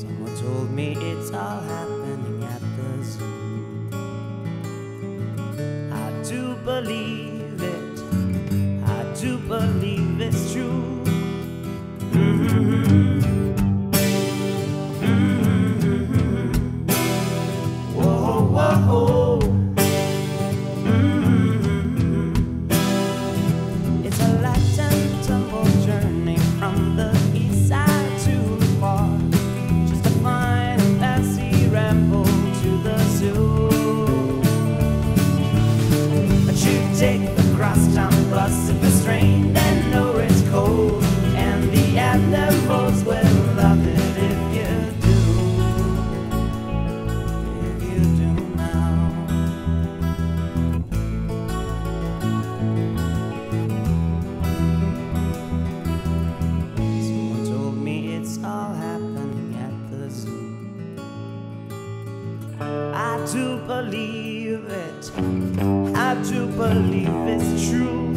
Someone told me it's all happening at the zoo. I do believe it, I do believe it's true. Whoa, whoa. It's a light and tumble journey from the east side to the far, just a fine and fancy ramble to the zoo. But you take the crosstown bus if it's rain and know it's cold, and the animals will love it if you do. If you do now. Someone told me it's all happening at the zoo. I do believe it, I do believe it's true.